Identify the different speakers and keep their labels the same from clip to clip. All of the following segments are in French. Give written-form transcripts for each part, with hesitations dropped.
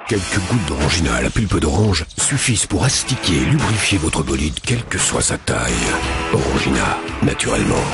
Speaker 1: Quelques gouttes d'orangina à la pulpe d'orange suffisent pour astiquer et lubrifier votre bolide, quelle que soit sa taille. Orangina, naturellement.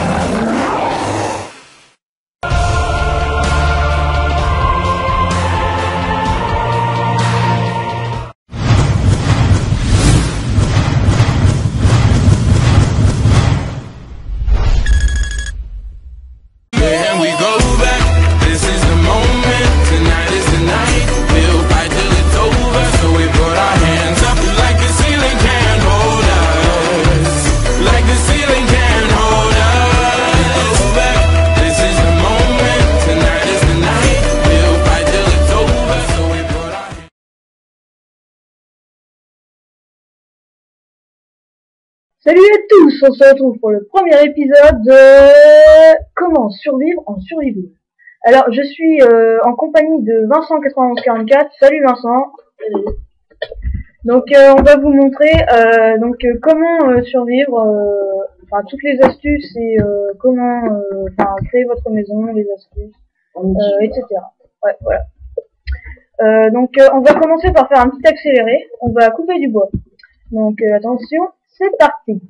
Speaker 2: Salut à tous, on se retrouve pour le premier épisode de Comment survivre en survival. Alors je suis en compagnie de Vincent9144. Salut Vincent. Donc on va vous montrer comment survivre, enfin toutes les astuces et comment créer votre maison, les astuces, etc. Ouais, voilà. Donc on va commencer par faire un petit accéléré. On va couper du bois. Donc attention. C'est parti.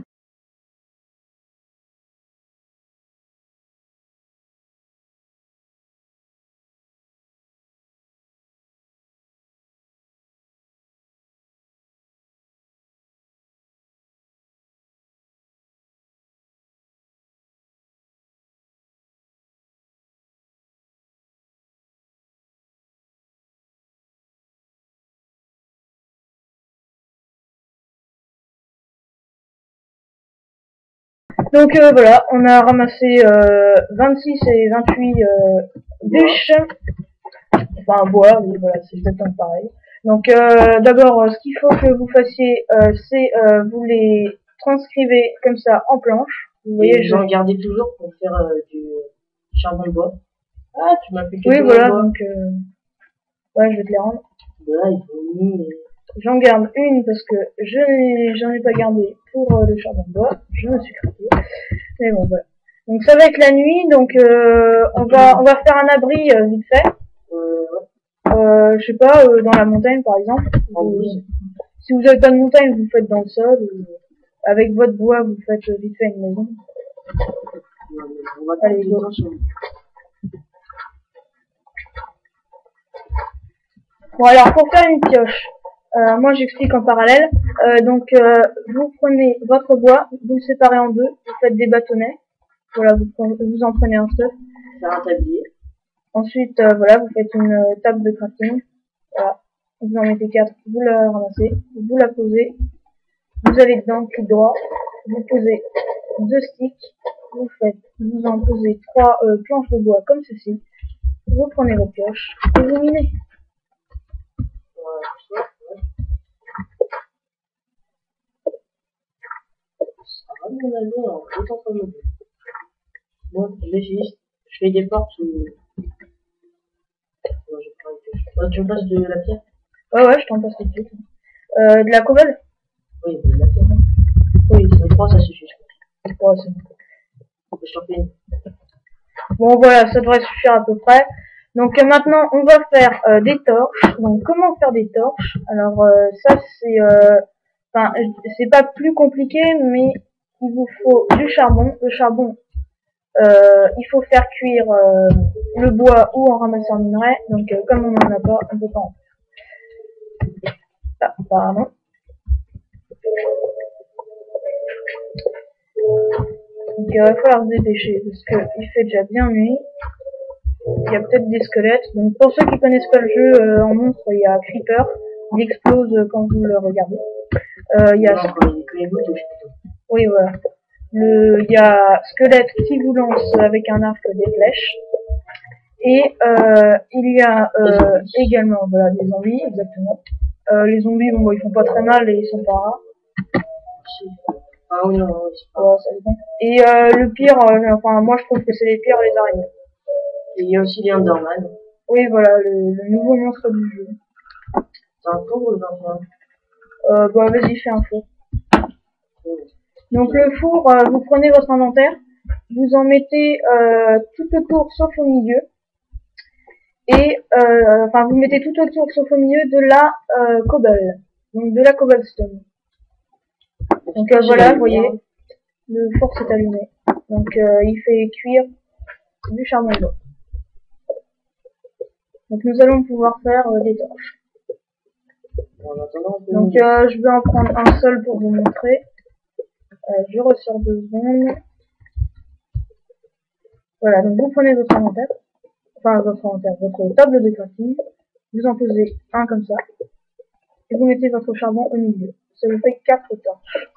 Speaker 2: Donc voilà, on a ramassé 26 et 28 bûches, enfin bois, mais voilà, c'est exactement pareil. Donc d'abord, ce qu'il faut que vous fassiez, c'est vous les transcrivez comme ça en planche. Vous voyez,
Speaker 3: je vais en garder toujours pour faire du charbon de bois. Ah, tu m'as fait quelque
Speaker 2: chose. Oui, voilà, donc ouais, je vais te les rendre.
Speaker 3: Voilà, il faut mis.
Speaker 2: J'en garde une parce que j'en ai pas gardé pour le charbon de bois. Je me suis craqué. Mais bon, voilà. Donc ça va être la nuit, donc on va faire un abri vite fait. Je sais pas, dans la montagne par exemple. Si vous avez pas de montagne, vous faites dans le sol. Avec votre bois, vous faites vite fait une maison. Allez, go. Bon alors pour faire une pioche, moi j'explique en parallèle. Vous prenez votre bois, vous le séparez en deux, vous faites des bâtonnets. Voilà, vous en prenez un seul.
Speaker 3: Faire un tablier.
Speaker 2: Ensuite, voilà, vous faites une table de crafting. Voilà, vous en mettez 4, vous la ramassez, vous la posez. Vous allez dedans, clic droit, vous posez 2 sticks, vous en posez 3 planches de bois comme ceci. Vous prenez votre pioche et vous minez.
Speaker 3: Bon, je fais des portes ou... tu me passes de la pierre?
Speaker 2: Ouais, je t'en passe tout de suite. De la cobble?
Speaker 3: Oui, de la pierre. Oui, 3 ça suffit, je crois. Ouais, c'est bon. Je t'en fais une.
Speaker 2: Bon, voilà, ça devrait suffire à peu près. Donc maintenant, on va faire des torches. Donc comment faire des torches? Alors ça c'est... c'est pas plus compliqué, mais il vous faut du charbon. Le charbon, il faut faire cuire le bois ou en ramasser en minerai. Donc comme on n'en a pas, on peut pas en faire. Ah, pardon. Donc il va falloir se dépêcher parce que il fait déjà bien nuit. Il y a peut-être des squelettes. Donc pour ceux qui connaissent pas le jeu, en monstre, il y a Creeper. Il explose quand vous le regardez. Il y a... Oui, voilà. Il y a Squelette qui vous lance avec un arc des flèches. Et il y a également voilà, des zombies, exactement. Les zombies, bon, ils font pas très mal et ils sont pas rares.
Speaker 3: Ah oui, non,
Speaker 2: ouais, ça dépend. Et le pire, enfin moi je trouve que c'est les pires, les araignées.
Speaker 3: Et il y a aussi les Enderman.
Speaker 2: Oui, voilà, le nouveau monstre du jeu.
Speaker 3: C'est un four ou un four?
Speaker 2: Bah vas-y, fais un four. Donc le four, vous prenez votre inventaire, vous en mettez tout autour sauf au milieu. et enfin vous mettez tout autour sauf au milieu de la cobble, donc de la cobblestone. Donc voilà, vous voyez, le four s'est allumé. Donc il fait cuire du charbon de bois. Donc nous allons pouvoir faire des torches. Donc je vais en prendre un seul pour vous montrer. Je ressors 2 secondes. Voilà, donc vous prenez votre inventaire, enfin votre table de crafting, vous en posez un comme ça, et vous mettez votre charbon au milieu. Ça vous fait 4 torches.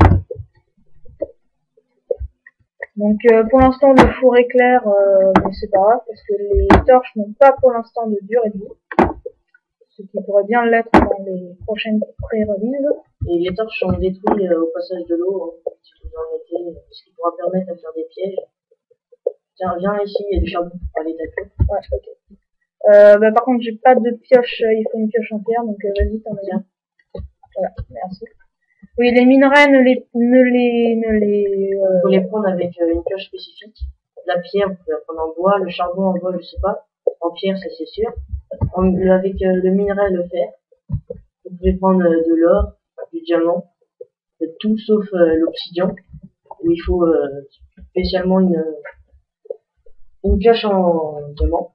Speaker 2: Donc pour l'instant le four est clair, mais c'est pas grave parce que les torches n'ont pas pour l'instant de durée de vie, ce qui pourrait bien l'être dans les prochaines pré-releases.
Speaker 3: Et les torches sont détruites au passage de l'eau, hein, si vous en mettez, ce qui pourra permettre à faire des pièges. Tiens, viens ici, il y a du charbon pour aller taper.
Speaker 2: Ouais, ok. Bah, par contre, j'ai pas de pioche, il faut une pioche en pierre, donc vas-y, t'en as bien. Voilà, merci. Oui, les minerais,
Speaker 3: Il faut les prendre avec une pioche spécifique. La pierre, vous pouvez la prendre en bois, le charbon en bois, je sais pas. En pierre, ça c'est sûr. Avec le minerai, le fer. Vous pouvez prendre de l'or, du diamant, tout sauf l'obsidian, où il faut spécialement une pioche en diamant.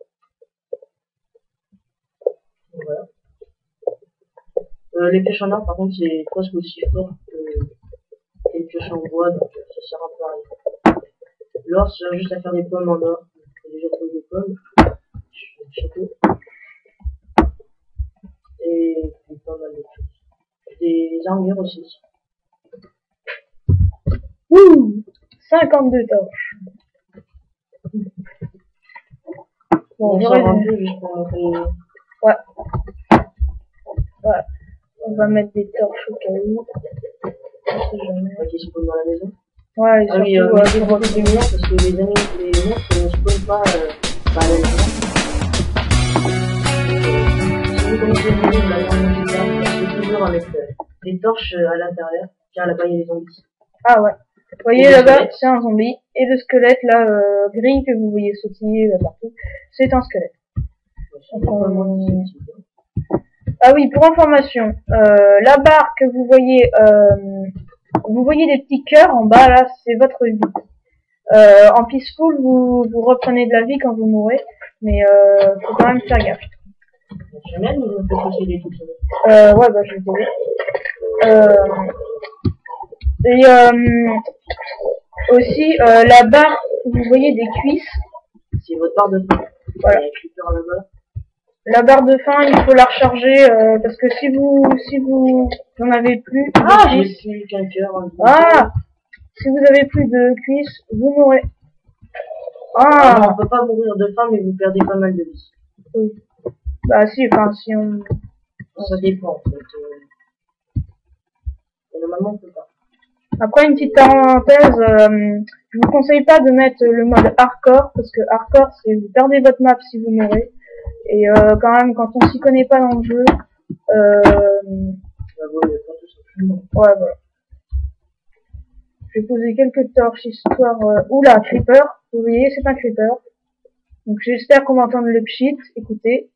Speaker 3: Voilà. Les pioches en or, par contre, c'est presque aussi fort que les pioches en bois, donc ça sert un peu à rien. L'or, ça sert juste à faire des pommes en or. J'ai déjà trouvé des pommes. Château. Et pas mal de choses. Des armures aussi.
Speaker 2: Wouh, 52 torches. Bon,
Speaker 3: On sort un peu juste pour montrer.
Speaker 2: Ouais. Voilà. On va mettre des torches au cas où.
Speaker 3: Qui spawnent dans la maison.
Speaker 2: Ouais, et
Speaker 3: ah oui, mettez beaucoup de lumière parce que les monstres ne spawnent pas à la maison. Si vous commencez à venir de la grande montagne, c'est toujours avec des torches à l'intérieur. Tiens, là-bas il y a des zombies.
Speaker 2: Ah ouais. Vous voyez là-bas, c'est un zombie. Et le squelette là, gris que vous voyez sautiller partout, c'est un squelette. Ah oui, pour information, la barre que vous voyez des petits cœurs en bas là, c'est votre vie. En peaceful, vous reprenez de la vie quand vous mourrez, mais faut quand même faire gaffe.
Speaker 3: Je m'aide ou je me fais posséder tout seul?
Speaker 2: Ouais, bah je vais t'aider. Et aussi la barre, vous voyez des cuisses.
Speaker 3: C'est votre barre de faim.
Speaker 2: Voilà.
Speaker 3: Là-bas.
Speaker 2: La barre de faim, il faut la recharger parce que si vous n'en avez plus.
Speaker 3: Ah, j'ai plus qu'un cœur.
Speaker 2: Ah, si vous avez plus de cuisses, vous mourrez.
Speaker 3: Ah, non, on peut pas mourir de faim, mais vous perdez pas mal de vie.
Speaker 2: Oui. Bah si, enfin si on.
Speaker 3: Ça dépend en fait. Mais normalement on peut pas.
Speaker 2: Après une petite parenthèse, je vous conseille pas de mettre le mode hardcore parce que hardcore c'est vous perdez votre map si vous mourrez. Et quand même, quand on s'y connaît pas dans le jeu, ouais, voilà. Je vais poser quelques torches histoire. Oula, creeper. Vous voyez, c'est un creeper. Donc j'espère qu'on va entendre le pchit. Écoutez.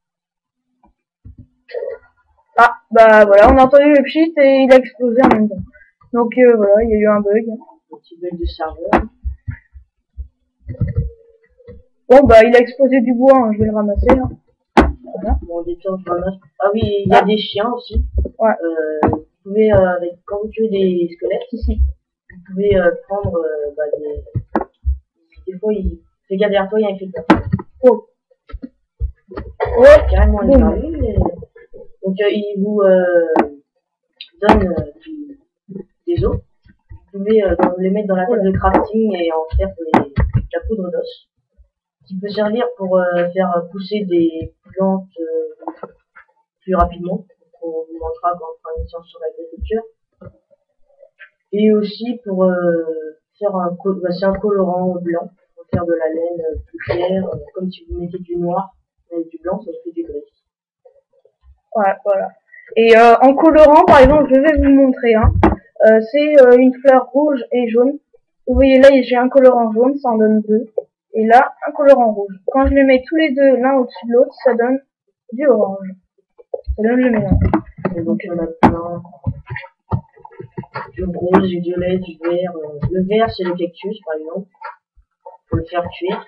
Speaker 2: Ah, bah voilà, on a entendu le pchit et il a explosé en même temps. Donc voilà, il y a eu un bug.
Speaker 3: Un petit bug de serveur.
Speaker 2: Bon bah il a explosé du bois, hein, je vais le ramasser. Hein. Voilà.
Speaker 3: Bon, des torches, je ramasse. Ah oui, il y a des chiens aussi.
Speaker 2: Ouais.
Speaker 3: Vous pouvez, quand vous tuez des squelettes ici, vous pouvez prendre des fois, fais gaffe derrière toi, il y a un creeper.
Speaker 2: Oh. Ouais,
Speaker 3: carrément il parle. Donc il vous donne des os. Vous pouvez les mettre dans la table de crafting et en faire de la poudre d'os, qui peut servir pour faire pousser des plantes plus rapidement. On vous montrera quand on fera une séance sur l'agriculture. Et aussi pour faire c'est un colorant blanc, pour faire de la laine plus claire, comme si vous mettez du noir avec du blanc, ça fait du gris.
Speaker 2: Ouais, voilà. Et en colorant, par exemple, je vais vous montrer un. C'est une fleur rouge et jaune. Vous voyez là, j'ai un colorant jaune, ça en donne 2. Et là, un colorant rouge. Quand je les mets tous les deux l'un au-dessus de l'autre, ça donne du orange. Ça donne le mélange.
Speaker 3: Et donc il y en a plein. Du rose, du violet, du vert. Le vert c'est le cactus par exemple. Faut le faire cuire.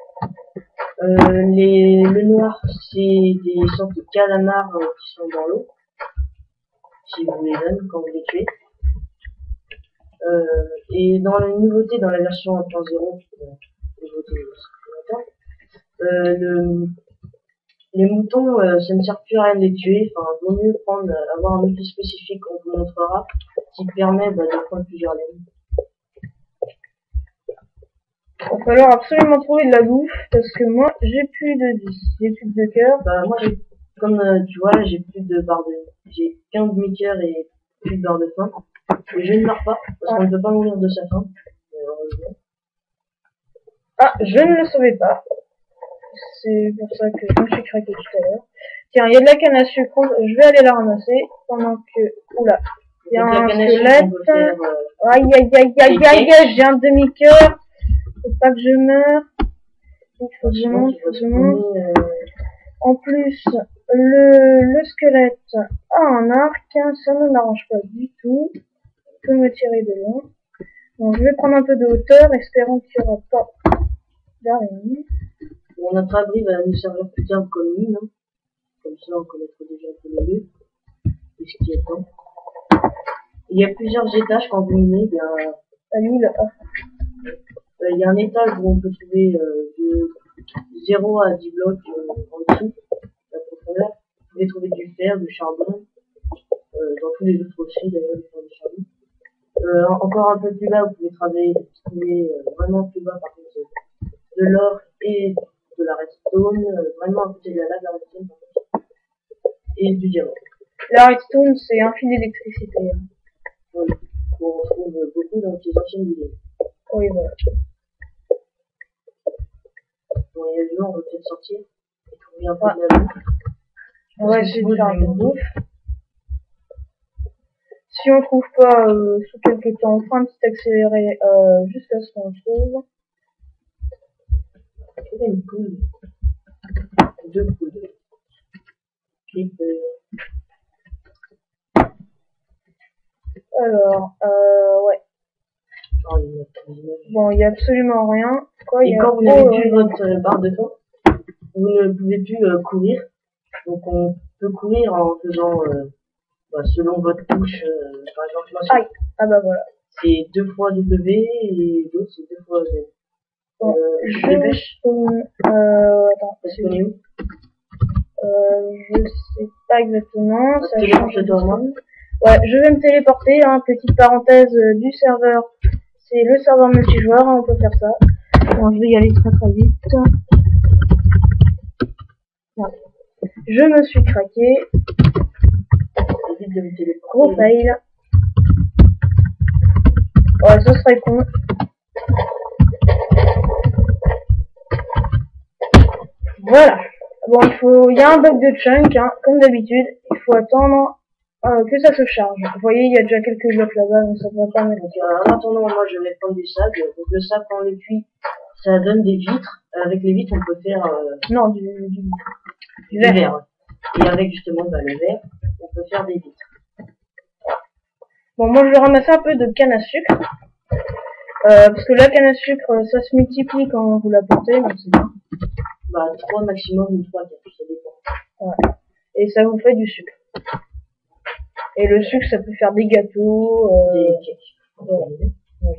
Speaker 3: Le noir c'est des sortes de calamars qui sont dans l'eau. Si vous les donnez quand vous les tuez. Et dans la nouveauté, dans la version 1.0, nouveauté les moutons, ça ne sert plus à rien de les tuer. Enfin, vaut mieux avoir un outil spécifique qu'on vous montrera, qui permet de prendre plusieurs laines.
Speaker 2: Il va falloir absolument trouver de la bouffe, parce que moi, j'ai plus de vie, j'ai plus de cœur.
Speaker 3: Moi, comme tu vois, j'ai plus de barre j'ai 15 demi-cœurs et plus de barre de faim. Et je ne meurs pas, parce qu'on ne peut pas mourir de sa faim. Heureusement.
Speaker 2: Ah, je ne le savais pas. C'est pour ça que je me suis craqué tout à l'heure. Tiens, il y a de la canne à sucre, je vais aller la ramasser, pendant que... Oula, il y a un squelette. Aïe, aïe, aïe, aïe, aïe, aïe, j'ai un demi-cœur. Faut pas que je meure. Il faut que je monte, En plus, le squelette a un arc, ça ne m'arrange pas du tout. Je peux me tirer de loin. Bon, je vais prendre un peu de hauteur, espérant qu'il n'y aura pas d'araignée.
Speaker 3: Bon, notre abri va nous servir plus tard comme mine, hein. Comme ça on connaîtra déjà un peu les lieux, et ce qui est temps. Il y a plusieurs étages quand vous minez, il y a un étage où on peut trouver de 0 à 10 blocs en dessous, la profondeur. Vous pouvez trouver du fer, du charbon, dans tous les autres aussi d'ailleurs, du fer, du charbon. Encore un peu plus bas, vous pouvez trouver vraiment plus bas par contre de l'or et de la redstone, vraiment à côté de la lave, la redstone par contre, et du diamant.
Speaker 2: La redstone c'est un fil d'électricité.
Speaker 3: Oui, on retrouve beaucoup dans les anciennes vidéos.
Speaker 2: Oui, voilà.
Speaker 3: Bon, il y a le on va peut-être sortir et trouver un peu de la bouffe.
Speaker 2: On va essayer de faire un peu de bouffe. Si on trouve pas sous quelques temps, on fera un petit accéléré jusqu'à ce qu'on trouve.
Speaker 3: Il y a une poule. 2 poules.
Speaker 2: Alors, ouais.
Speaker 3: Oh,
Speaker 2: bon, il y a absolument rien. Quoi,
Speaker 3: et quand vous n'avez plus votre barre de faim, vous ne pouvez plus courir. Donc on peut courir en faisant, selon votre touche, par exemple, moi,
Speaker 2: aïe. Ah bah voilà.
Speaker 3: C'est 2 fois W et l'autre c'est 2 fois Z.
Speaker 2: Bon, je spawn, attends.
Speaker 3: C'est où?
Speaker 2: Je sais pas exactement. Ça change de
Speaker 3: moi.
Speaker 2: Ouais, je vais me téléporter, hein, petite parenthèse du serveur. C'est le serveur multijoueur, hein, on peut faire ça. Bon, je vais y aller très très vite. Voilà. Je me suis craqué. Gros fail. Ouais, ce serait con. Voilà. Bon, il y a un bug de chunk, hein, comme d'habitude. Il faut attendre que ça se charge. Vous voyez, il y a déjà quelques blocs là-bas, donc ça ne va pas mettre.
Speaker 3: En attendant, moi je vais prendre du sable. Donc le sable, quand on le cuit, ça donne des vitres. Avec les vitres, on peut faire...
Speaker 2: non, du
Speaker 3: verre. Et avec justement le verre, on peut faire des vitres.
Speaker 2: Bon, moi je vais ramasser un peu de canne à sucre. Parce que la canne à sucre, ça se multiplie quand vous la portez, donc c'est bien.
Speaker 3: 3 maximum ou 3, ça dépend.
Speaker 2: Ouais. Et ça vous fait du sucre. Et le sucre, ça peut faire des gâteaux,
Speaker 3: des cakes.
Speaker 2: Voilà. Oui.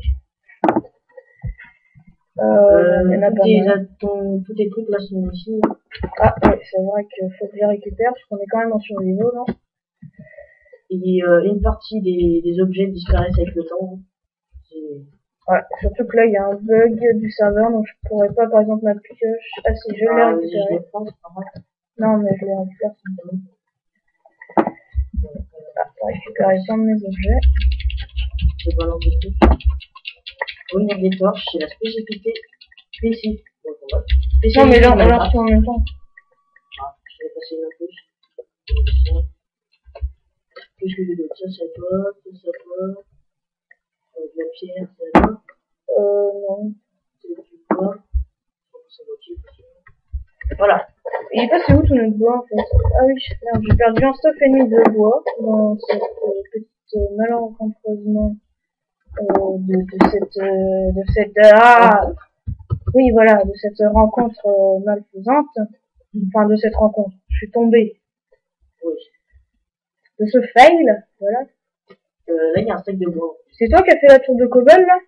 Speaker 3: Tous tes trucs là sont ici.
Speaker 2: Ah ouais, c'est vrai qu'il faut que je les récupère, parce qu'on est quand même en survival, non?
Speaker 3: Et une partie des objets disparaissent avec le temps.
Speaker 2: Ouais, surtout que là, il y a un bug du serveur, donc je pourrais pas, par exemple, ma pioche. Ah si, je l'ai récupéré. Non, mais je l'ai récupéré. Ah, j'ai récupéré plein de mes objets.
Speaker 3: Je balance des trucs. Revenir des torches, c'est la spécificité. Spécifique.
Speaker 2: Non, mais là, on l'a reçu en même temps.
Speaker 3: Ah, je vais passer une couche. Qu'est-ce que j'ai d'autre? Ça, c'est à toi, ça, c'est à toi. De la pierre, c'est à toi.
Speaker 2: Non.
Speaker 3: C'est du bois. sa moitié. Voilà.
Speaker 2: Il est passé où tout notre bois en fait? Ah oui, merde, j'ai perdu un stuff ennemi de bois dans cette petite malencontreusement de cette oui voilà, de cette rencontre malfaisante. Enfin de cette rencontre. Je suis tombé.
Speaker 3: Oui.
Speaker 2: De ce fail, voilà.
Speaker 3: Là, il y a un stack de bois.
Speaker 2: C'est toi qui as fait la tour de Cobble là?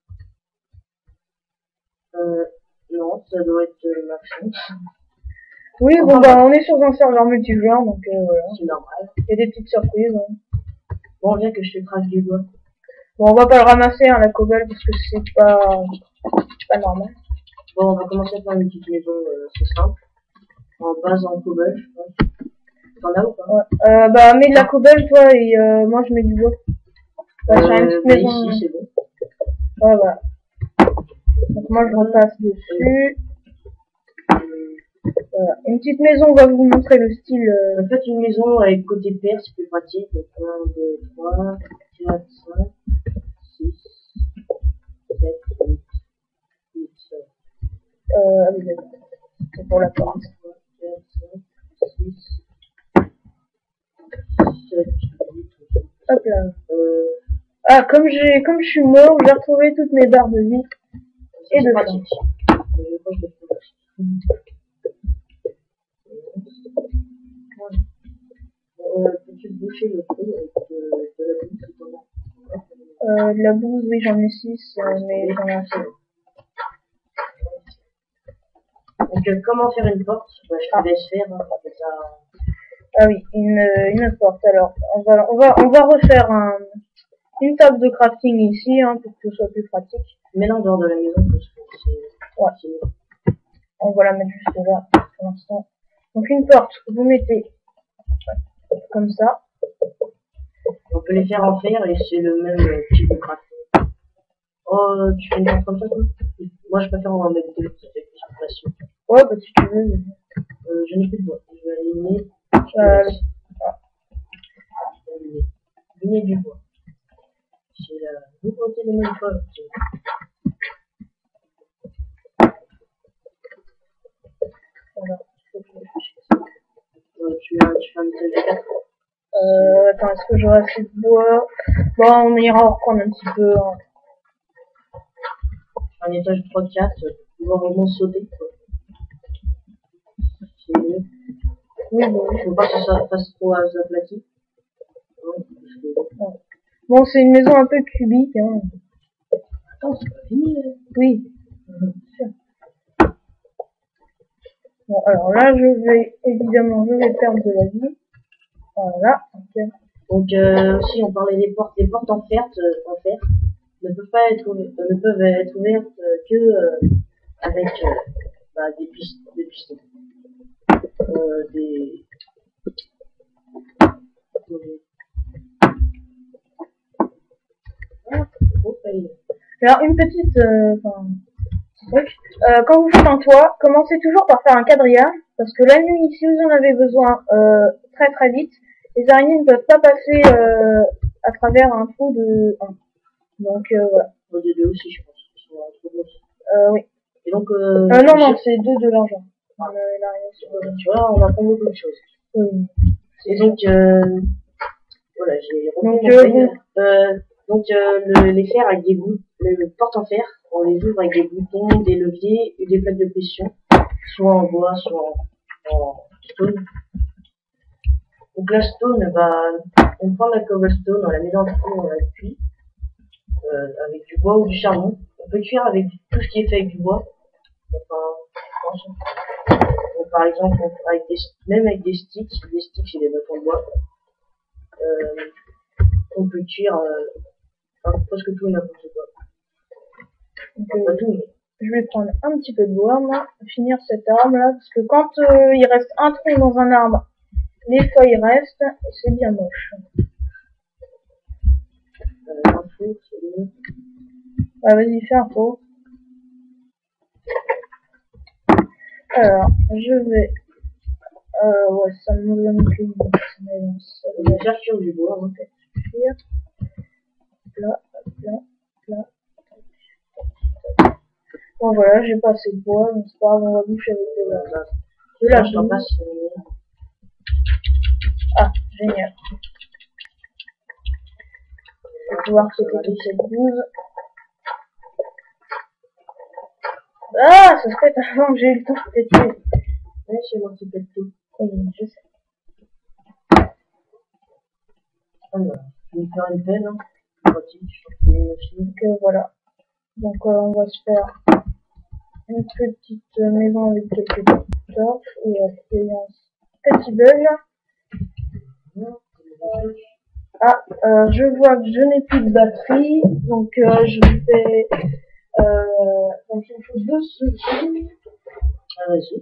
Speaker 3: Non, ça doit être Maxime.
Speaker 2: Oui, bon bah on est sur un serveur multijoueur donc voilà.
Speaker 3: C'est normal.
Speaker 2: Il y a des petites surprises. Hein.
Speaker 3: Bon, on vient que je te crache du bois.
Speaker 2: Bon, on va pas le ramasser hein, la Cobble parce que c'est pas normal.
Speaker 3: Bon, on va commencer par une petite maison, c'est simple. En base en cobble, je pense. T'en as ou pas?
Speaker 2: Ouais. Bah mets de la Cobble toi et moi je mets du bois. Bah, sur une petite maison.
Speaker 3: Ici, c'est bon.
Speaker 2: Ouais, voilà. Donc moi je repasse dessus. Voilà. Une petite maison, on va vous montrer le style.
Speaker 3: En fait, une maison avec côté père, c'est plus pratique. Donc 1, 2, 3, 4, 5, 6, 7, 8, 8, 7.
Speaker 2: Oui, d'accord. C'est pour la porte.
Speaker 3: 3, 4, 5, 6, 7, 8.
Speaker 2: Hop là. Ah, comme je suis mort, j'ai retrouvé toutes mes barres de vie. Et de
Speaker 3: pratique. Peux-tu boucher le trou avec de la boue si t'en as?
Speaker 2: De la bouse, oui, j'en ai 6, mais j'en ai assez.
Speaker 3: Donc, comment faire une porte? Bah, je te laisse faire. Hein, ça...
Speaker 2: Ah oui, une porte. Alors, on va refaire une table de crafting ici, hein, pour que ce soit plus pratique.
Speaker 3: Mets-la en dehors de la maison parce que c'est...
Speaker 2: Ouais. On va la mettre juste là, pour l'instant. Donc, une porte, vous mettez comme ça.
Speaker 3: On peut les faire en fer et c'est le même type de crafting. Oh, tu fais une porte comme ça, toi? Moi, je préfère en mettre deux, ça fait plus facile.
Speaker 2: Ouais, bah si tu veux.
Speaker 3: Je n'ai plus de bois. Je vais aligner. Aligner du bois. C'est la nouveauté de Minecraft.
Speaker 2: Voilà.
Speaker 3: Tu fais un message de 4.
Speaker 2: Attends, est-ce que j'aurai assez de bois? Bon, on ira en reprendre un petit peu. Hein.
Speaker 3: Un étage 3-4, pouvoir vraiment sauter. C'est mieux.
Speaker 2: Oui, bon.
Speaker 3: Faut pas que ça fasse trop aplati.
Speaker 2: Bon, c'est une maison un peu cubique. Hein.
Speaker 3: Attends, c'est pas fini.
Speaker 2: Oui. Sûr. Bon, alors là, je vais perdre de la vie. Voilà. Okay.
Speaker 3: Donc, aussi, on parlait des portes. Les portes en fer ne peuvent être ouvertes que avec des pistons.
Speaker 2: Alors, une petite truc. Quand vous faites un toit, commencez toujours par faire un quadrillage, parce que la nuit, si vous en avez besoin très très vite, les araignées ne peuvent pas passer à travers un trou de 1. Donc voilà.
Speaker 3: Des deux aussi, je pense. Ils sont trop grosses.
Speaker 2: Oui.
Speaker 3: Et donc,
Speaker 2: non, c'est 2 de l'argent.
Speaker 3: Tu vois, on apprend beaucoup de choses.
Speaker 2: Oui.
Speaker 3: Et donc, voilà, j'ai repris les fers avec des boutons, les portes en fer, on les ouvre avec des boutons, des leviers et des plaques de pression, soit en bois, soit en stone. Donc la stone, on prend la cobblestone, on la met dans le four, on la cuit avec du bois ou du charbon. On peut cuire avec tout ce qui est fait avec du bois. Enfin, donc, par exemple, même avec des sticks c'est des bâtons de bois. On peut cuire presque tout et n'importe quoi.
Speaker 2: Donc,
Speaker 3: pas tout, mais...
Speaker 2: Je vais prendre un petit peu de bois, moi, pour finir cette arme là, parce que quand il reste un tronc dans un arbre, les feuilles restent, et c'est bien moche.
Speaker 3: Un four, c'est mieux.
Speaker 2: Ouais, vas-y, fais un four. Alors, je vais... ouais, ça me donne plus de...
Speaker 3: On va faire cuire du bois, hein.
Speaker 2: Là, là, là. Bon voilà, j'ai pas assez de bois, donc c'est pas grave, on va boucher avec de la
Speaker 3: je t'en
Speaker 2: boue.
Speaker 3: passe.
Speaker 2: Ah, génial. Je vais pouvoir sauter toute cette bouse. Ah, ça se fait avant que j'ai eu le temps de péter.
Speaker 3: Ouais, c'est moi qui pète tout.
Speaker 2: Oui, je sais.
Speaker 3: Alors, je vais me faire une pelle, hein. Pratique, je fais une machine.
Speaker 2: Donc voilà. Donc on va se faire une petite maison avec quelques torches. Et il y a un petit bug là. Ah, je vois que je n'ai plus de batterie, donc je vais donc il me faut 2 secondes.
Speaker 3: Ah, vas-y.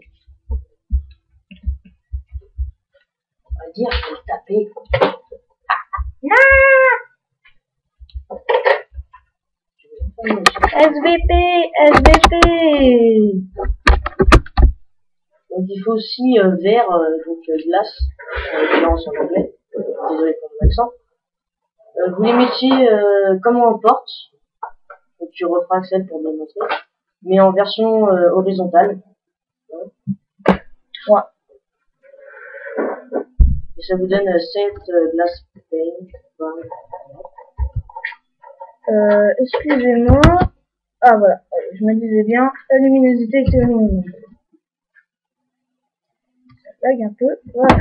Speaker 3: On va dire, je vais taper.
Speaker 2: Non, SVP, SVP.
Speaker 3: Donc il faut aussi verre, donc glace, en l'occurrence en anglais. Désolé pour mon accent. Vous les mettiez comme on porte. Donc tu referas celle pour me montrer. Mais en version horizontale.
Speaker 2: Ouais.
Speaker 3: Et ça vous donne 7 glass pane.
Speaker 2: Excusez-moi. Ah voilà, je me disais bien, la luminosité c'est le minimum. Ça lag un peu, voilà.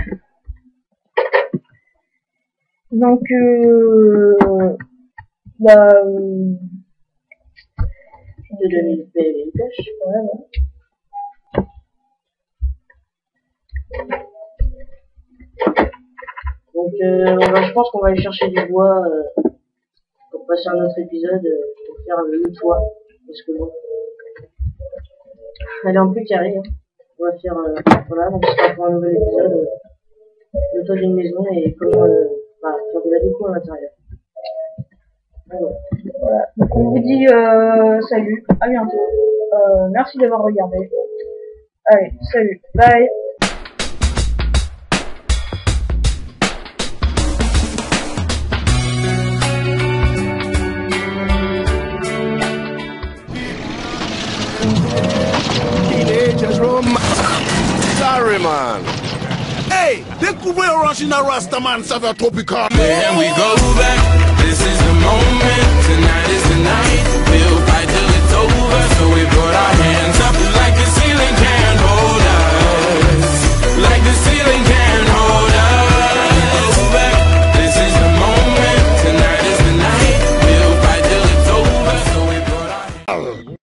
Speaker 2: Donc,
Speaker 3: Je te donne une pelle et une pêche.
Speaker 2: voilà.
Speaker 3: Donc je pense qu'on va aller chercher du bois pour passer un autre épisode pour faire le toit. Parce que bon, elle est en plus carré. Hein. On va faire voilà, donc ce sera pour un nouvel épisode le toit d'une maison et comment faire de la déco à l'intérieur.
Speaker 2: Voilà. Donc on vous dit salut, à bientôt. Merci d'avoir regardé. Allez, salut, bye.
Speaker 4: Sorry, man. Hey, découvrez Orangina Rastaman, ça va tropical.
Speaker 5: And we go back. This is the moment. Tonight is the night. We'll fight till it's over. So we put our hands up.